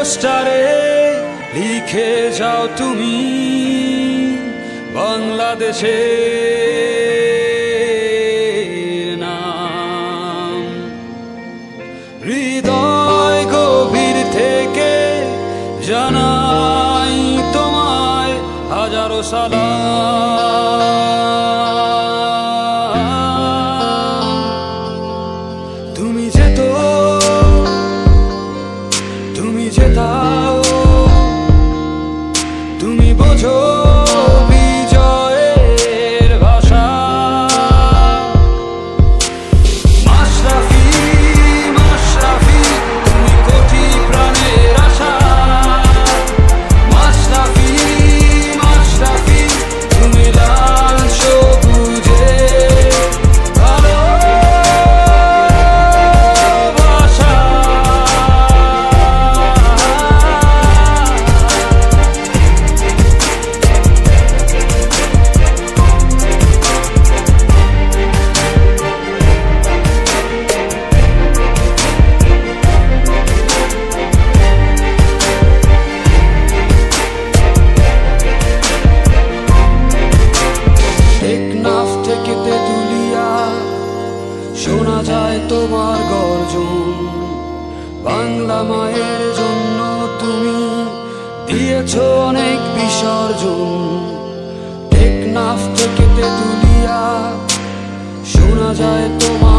পোস্টারে লিখে যাও তুমি বাংলাদেশের নাম। হৃদয় গভীর থেকে জানাই তোমায় হাজারো সালাম। তুমি যেতাও, তুমি বোঝো বিজয়ের ভাষা। মাশরাফি মাশরাফি তুমি কোটি প্রাণের আশা। মাশরাফি মাশরাফি তুমি লাল সবুজে ভালোবাসা। শোনা যায় তোমার গর্জন, বাংলা মায়ের জন্য তুমি দিয়েছ অনেক বিসর্জন। টেকনাফ থেকে তেতুলিয়া শোনা যায় তোমার